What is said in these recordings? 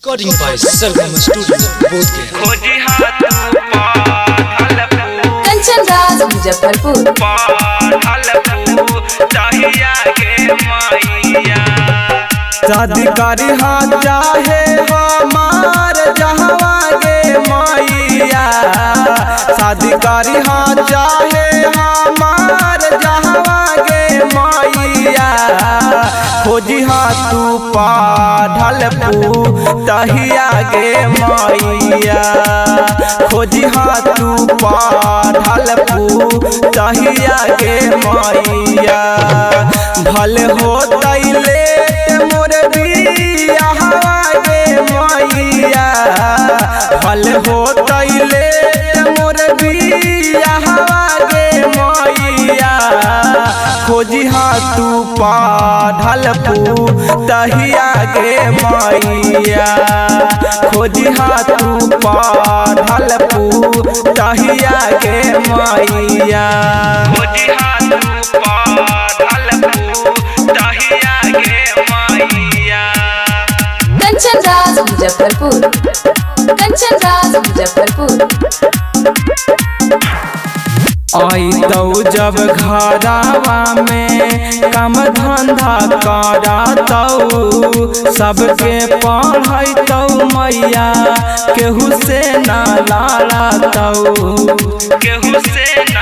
Recording by Sargam Studio, Bodhgaya. Kanchan Raj Muzaffarpur. शादी करी हाँ चाहे हमार जहवा गे मैया, शादी करी हाँ चाहे हमार जहवा गे मैया, खोजी हाँ तू पाढ़ल तहिया गे मैया, खोजी हाँ तू पाढ़ल तहिया गे मैया, भले हो तैले मोर बियाहवा गे मैया, भले हो तैले मोर बियाहवा गे मैया, खोजी हाँ तू पाढ़ल तहिया गे मैया, खोजी हाँ तू पाढ़ल तहिया गे मैया, खोजी हाँ तू पाढ़ल तहिया गे मैया। कंचन राज मुजफ्फरपुर। कंचन राज मुजफ्फरपुर। आई तो जब घरावा में काम धंधा करतौ, सबके पढ़ैतौ मैया, केहू से ना लड़तौ, केहू से ना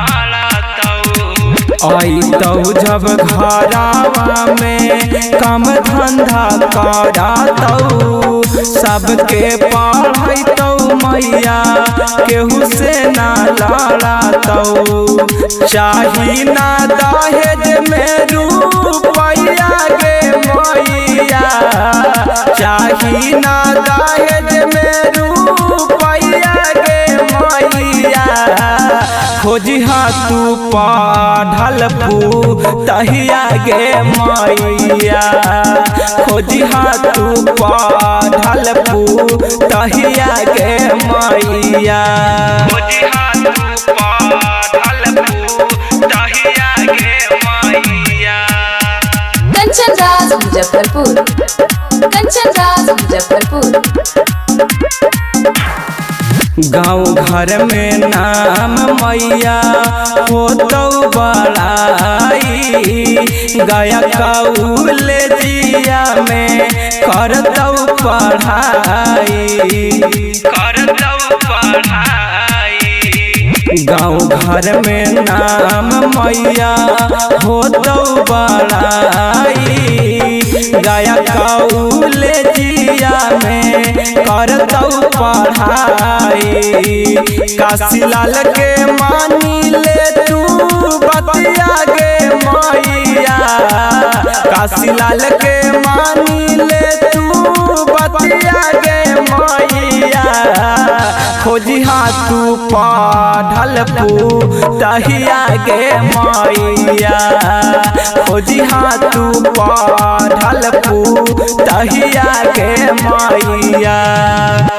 लड़तौ। आई तो जब घरावा में काम धंधा करतौ, सबके पढ़ैतौ मैया, केहू से ना लड़तौ। चाही ना दहेज में रुपया गे मैया, चाही ना दहेज में रुपया गे मैया, खोजी हाँ तू पाढ़ल तहिया गे मैया, खोजी हाँ तू पाढ़ल तहिया गे मैया, खोजी हाँ तू पाढ़ल तहिया गे मैया। कंचन राज मुजफ्फरपुर। कंचन राज मुजफ्फरपुर। गाँव घर में नाम मैया होतौ बड़ाई, गया कॉलेजिया में करतौ पढ़ाई, करतौ पढ़ाई। गाँव घर में नाम मैया होतौ बड़ाई, गया कॉलेजिया में करतौ पढ़ाई। काशीलाल के मानी ले तू बतिया गे मैया, काशीलाल के मानी ले तू बतिया गे मैया, खोजी हाँ तू पाढ़ल तहिया गे मैया, खोजी हाँ तू पाढ़ल तहिया गे मैया।